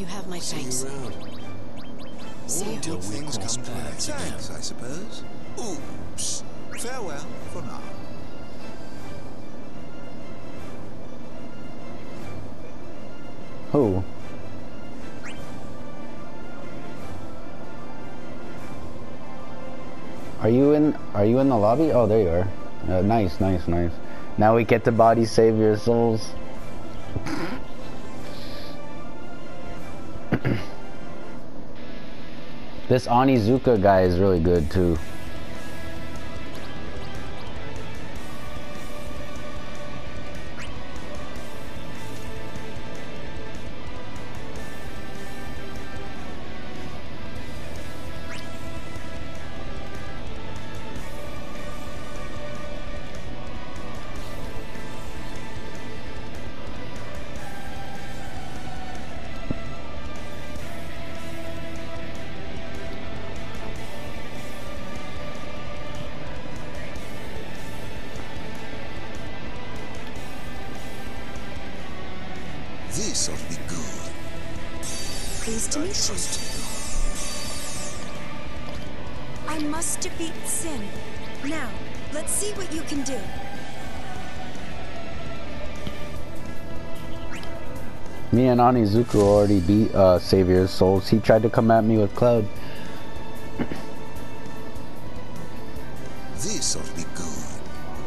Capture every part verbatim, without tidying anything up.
have my thanks. See you around. See All you. good things come to an end. Thanks, I suppose. Oops. Farewell for now. Who? Are you in? Are you in the lobby? Oh, there you are. Uh, nice, nice, nice. Now we get to body save your souls. This Onizuka guy is really good too. This ought to be good. Pleased to meet you. I must defeat Sin. Now, let's see what you can do. Me and Onizuka already beat uh, Savior's Souls. He tried to come at me with Cloud. This ought to be good.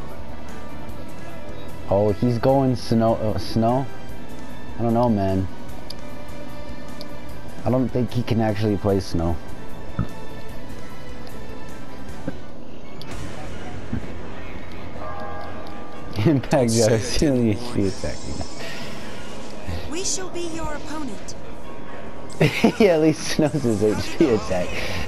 Oh, he's going snow. Uh, snow? I don't know, man. I don't think he can actually play snow. Impact Jar, silly she attacking. We shall be your opponent. He at least knows his H P attack.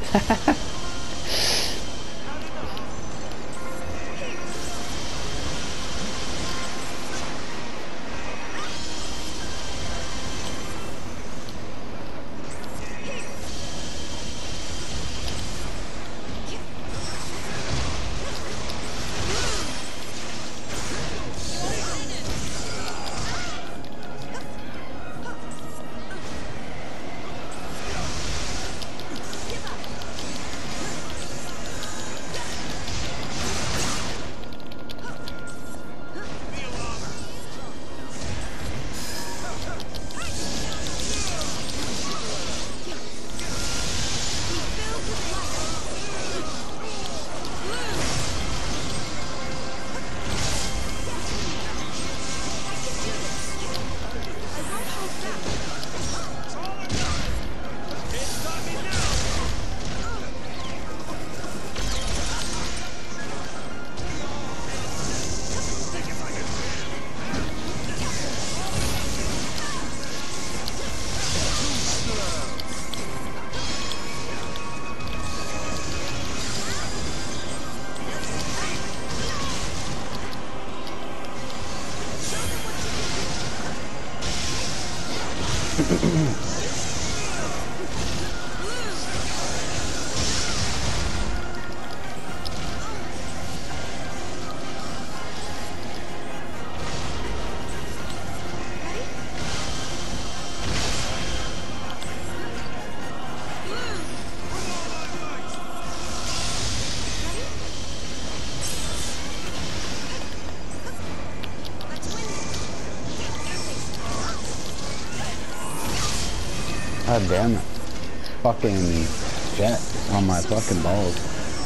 God damn it. Fucking jet on my fucking balls.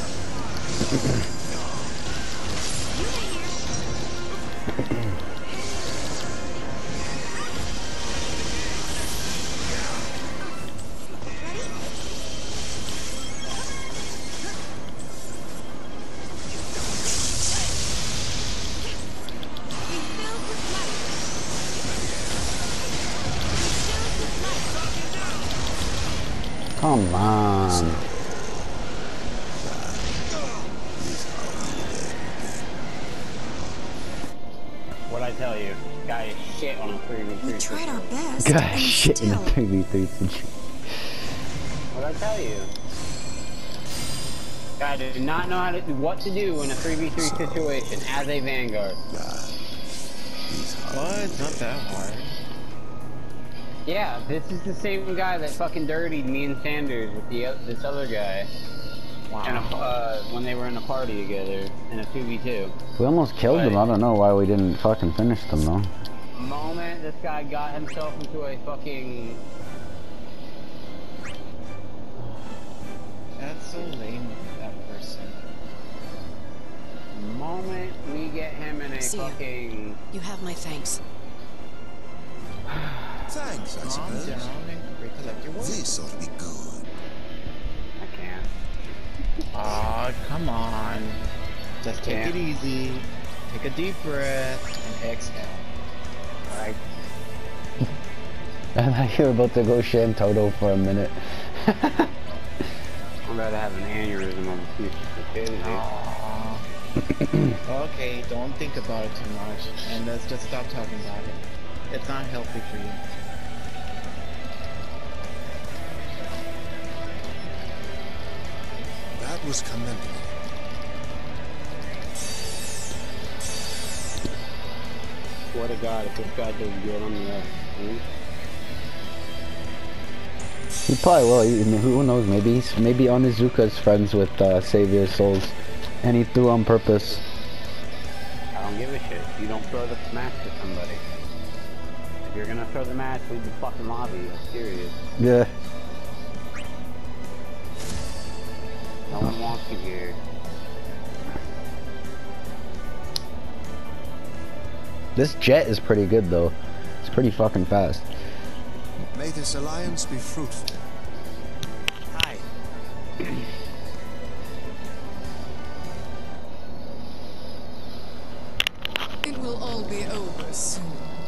Come on. What'd I tell you? Guy is shit on a three v three. We tried our best. Guy and shit in a still. three v three situation. What'd I tell you? Guy did not know how to what to do in a three v three situation as a Vanguard. What? Not that hard. Yeah, this is the same guy that fucking dirtied me and Sanders with the this other guy. Wow. And a, uh, when they were in a party together in a two v two. We almost killed but him. I don't know why we didn't fucking finish them though. The moment this guy got himself into a fucking... That's so lame, that person. The moment we get him in a See fucking... You. you have my thanks. Thanks, I Calm suppose. down and recollect your words. This ought to be good. I can't. Aw, come on. Just take Can't. it easy. Take a deep breath and exhale. Alright. I thought you were about to go Shan Toto for a minute. I'm about to have an aneurysm on the future stupidity. Aww. Okay, don't think about it too much. And let's just stop talking about it. It's not healthy for you. That was commendable. Swear to God, if this guy does good on the team. He probably will. He, who knows? Maybe he's maybe Onizuka's friends with uh, Savior Souls, and he threw on purpose. I don't give a shit. You don't throw the match to somebody. If you're gonna throw the match, leave the fucking lobby. I'm serious. Yeah. No one wants you here. This jet is pretty good though. It's pretty fucking fast. May this alliance be fruitful. Hi. It will all be over soon.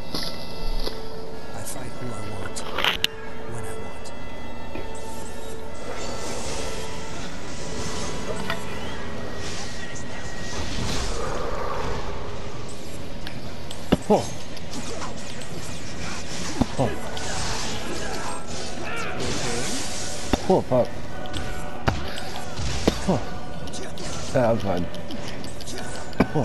I fight who I want, when I want. Oh. Oh. Oh fuck. Oh. Yeah, I'm fine. Oh.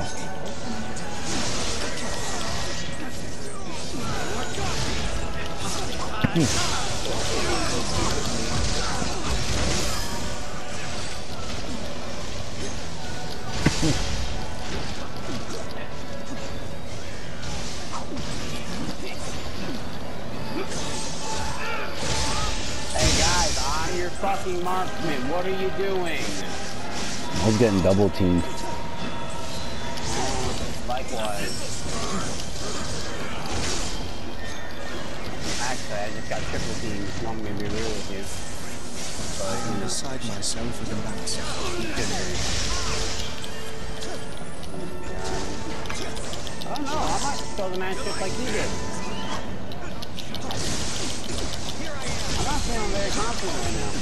Hmm. Hey guys, I'm your fucking marksman. What are you doing? I was getting double teamed. Likewise. Actually, I just got triple teamed. If you want me to be real with you. But, I you am know, beside myself with embarrassment. you should be. I don't know. I might throw the match just like you did. I'm not feeling very confident right now.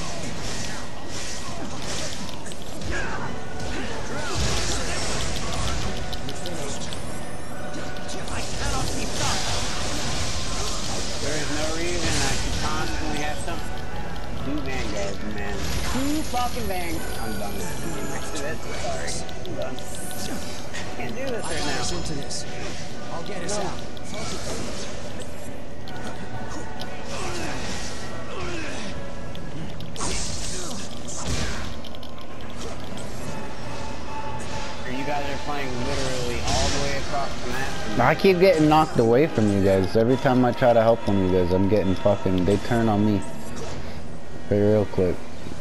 There is no reason I should constantly have some two vanguards, man. Two fucking vanguards. I'm done with this. Sorry. I'm done. Can't do this right now. into this. I'll get us No. out. Or you guys are playing literally all the way across the map. I keep getting knocked away from you guys. Every time I try to help one of you guys, I'm getting fucking, they turn on me. Very real quick.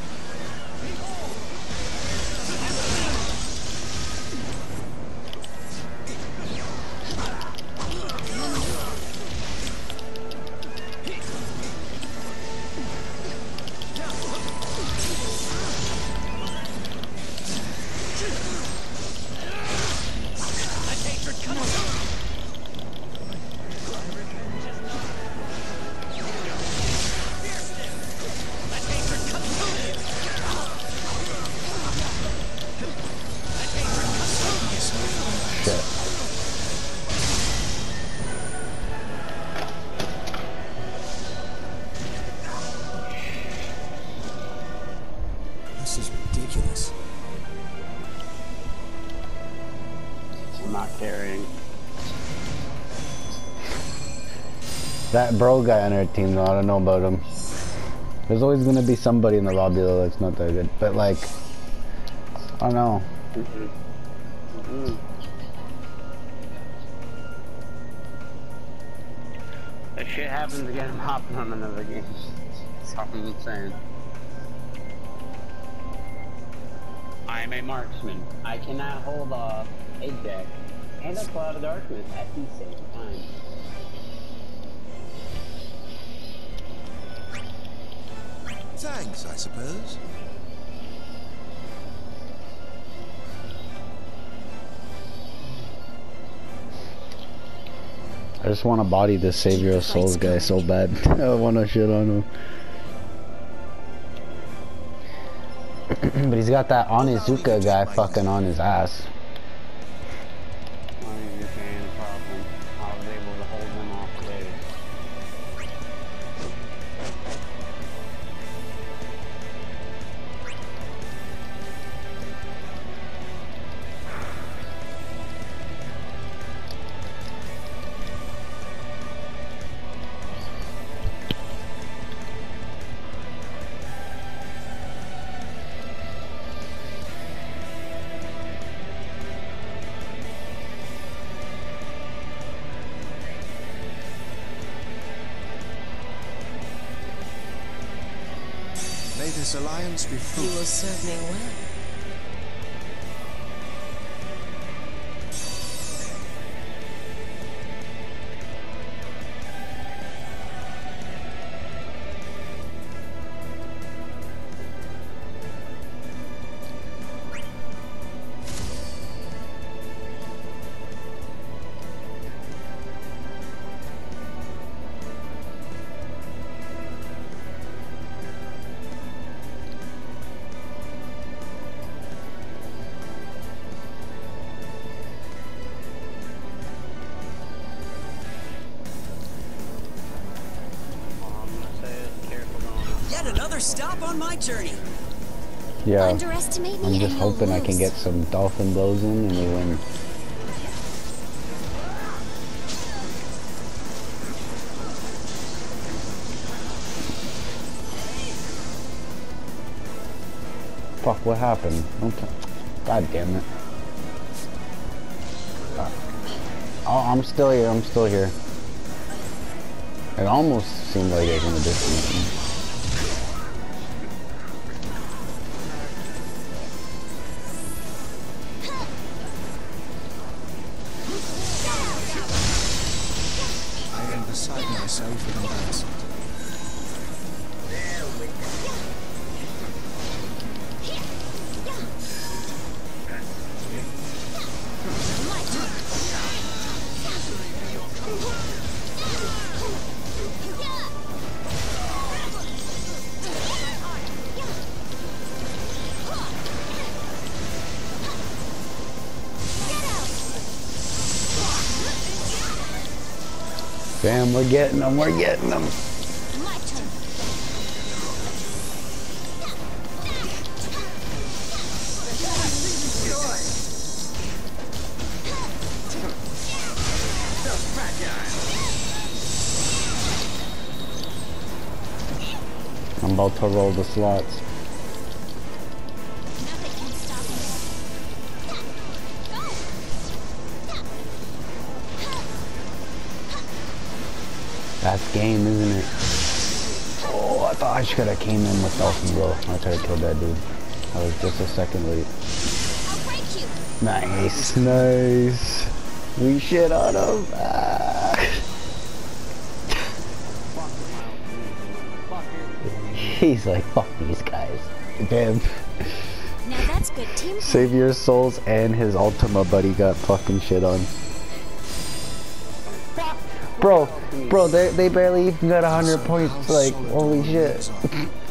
This is ridiculous. I'm not carrying. That bro guy on our team, though, I don't know about him. There's always gonna be somebody in the lobby though that's not that good. But like, I don't know. Mm-hmm. Mm-hmm. That shit happens again, I'm hopping on another game. That's all I'm saying. I am a marksman. I cannot hold off a deck and a cloud of darkness at the same time. Thanks, I suppose. I just want to body this Savior of Souls guy so bad. I want to shit on him. But he's got that Onizuka guy fucking on his ass. Onizuka ain't a problem. I was able to hold them off today. May this alliance be You fruitful. will serve me well. Yet another stop on my journey. Yeah, Underestimate me I'm just and you'll hoping I can lose. get some dolphin blows in and we win. Fuck, what happened? Don't t God damn it. Uh, oh, I'm still here, I'm still here. It almost seemed like it was in the distance. I am beside myself with embarrassment. Damn, we're getting them, we're getting them. My turn. I'm about to roll the slots. Nothing can stop me. That's game, isn't it? Oh, I thought I should have came in with Dolphin Blow. I tried to kill that dude. I was just a second late. I'll break you. Nice, nice. We shit on him. Ah. He's like, fuck these guys. Damn. Now that's good team. Savior Souls and his Ultima buddy got fucking shit on. Bro, bro, they, they barely even got a hundred points. Like, holy shit.